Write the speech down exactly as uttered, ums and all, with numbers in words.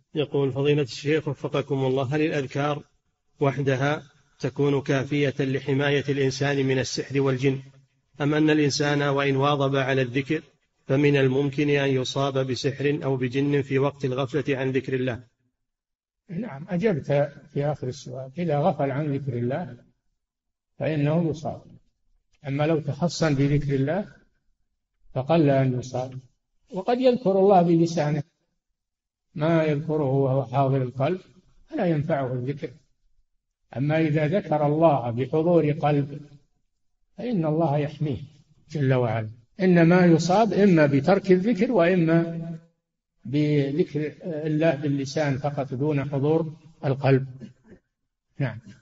يقول فضيلة الشيخ وفقكم الله، هل الأذكار وحدها تكون كافية لحماية الإنسان من السحر والجن، أم أن الإنسان وإن واظب على الذكر فمن الممكن أن يصاب بسحر أو بجن في وقت الغفلة عن ذكر الله؟ نعم، أجبت في آخر السؤال. إذا غفل عن ذكر الله فإنه يصاب، أما لو تحصن بذكر الله فقل أن يصاب. وقد يذكر الله بلسانه ما يذكره وهو حاضر القلب فلا ينفعه الذكر. أما إذا ذكر الله بحضور قلب فإن الله يحميه جل وعلا. إنما يصاب إما بترك الذكر وإما بذكر الله باللسان فقط دون حضور القلب. نعم.